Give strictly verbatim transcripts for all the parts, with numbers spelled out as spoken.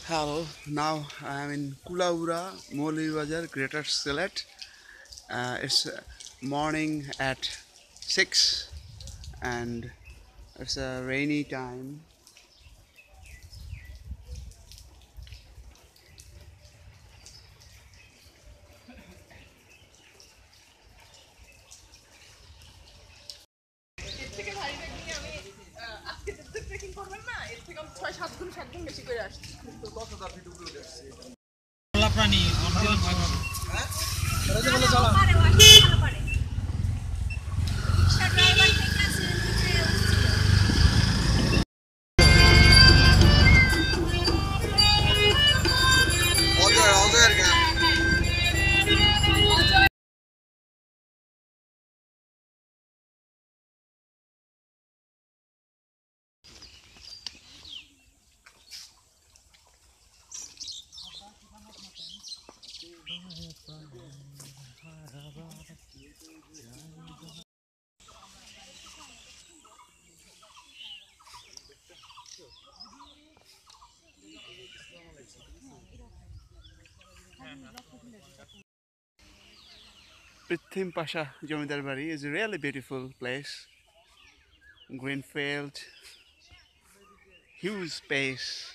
Hello, now I am in Kulaura, Moulvibazar, Greater Sylhet. Uh, it's uh, morning at six and it's a rainy time. এর থেকে ভারী bag নিয়ে আমি আহ, আজকে যেহেতু ট্রেকিং করবেন না এর থেকে আমি ছয় সাত গুণ সাত গুণ বেশি করে আসছি পাল্লা প্রাণী অরিজিনাল ভয় পাবে হ্যাঁ পারে ভালো পারে রিক্সা ড্রাইভার থেকে আসলে নিচে উঠছিল অজয় অজয়ের গান Prithim pasha Jomidar Bari is a really beautiful place. Green field, huge space.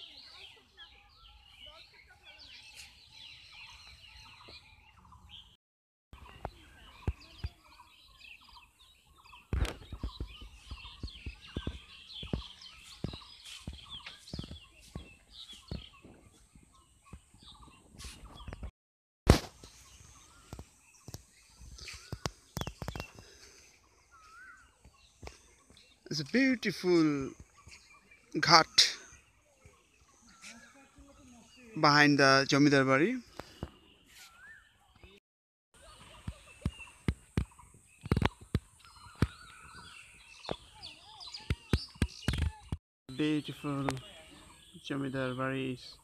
It's a beautiful ghat behind the Jomidar Bari. Beautiful Jomidar Baris.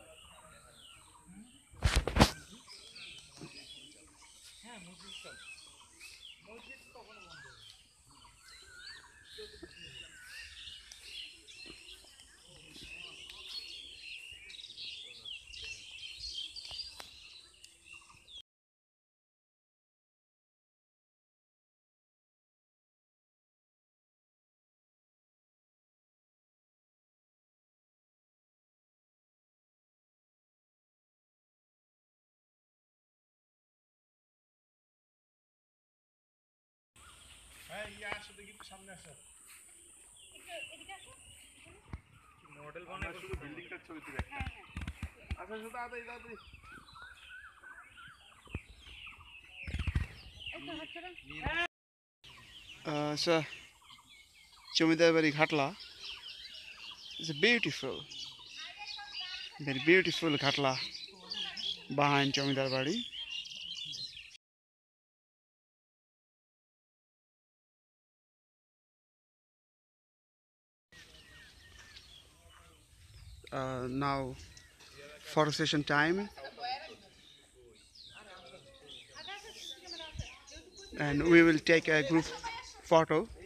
Model বানায় শুধু বিল্ডিংটার ছবি তুলে একটা আচ্ছা শুধু তাড়াতাড়ি তাড়াতাড়ি Uh, so, Jomidar Bari Ghatla is a beautiful, very beautiful Ghatla behind Jomidar Bari. Uh, now, photo session time, and we will take a group photo.